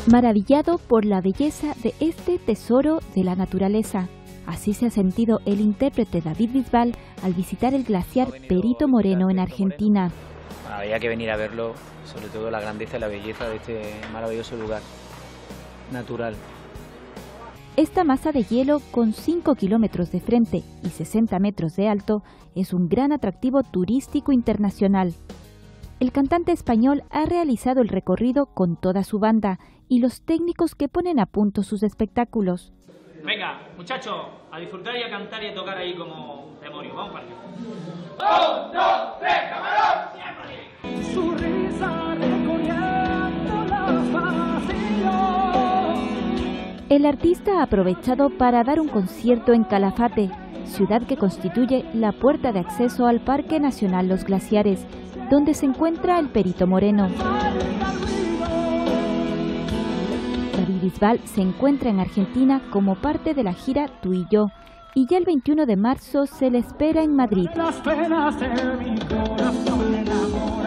Maravillado por la belleza de este tesoro de la naturaleza. Así se ha sentido el intérprete David Bisbal al visitar el glaciar Perito Moreno en Argentina. Había que venir a verlo, sobre todo la grandeza y la belleza de este maravilloso lugar natural. Esta masa de hielo con 5 kilómetros de frente y 60 metros de alto es un gran atractivo turístico internacional. El cantante español ha realizado el recorrido con toda su banda y los técnicos que ponen a punto sus espectáculos. Venga, muchachos, a disfrutar y a cantar y a tocar ahí como demonios. Vamos para allá. 1, 2, 3, camarón. Su risa recorriendo los pasillos. El artista ha aprovechado para dar un concierto en Calafate, ciudad que constituye la puerta de acceso al Parque Nacional Los Glaciares, donde se encuentra el Perito Moreno. David Bisbal se encuentra en Argentina como parte de la gira Tú y Yo, y ya el 21 de marzo se le espera en Madrid. Las penas de mi corazón enamoran.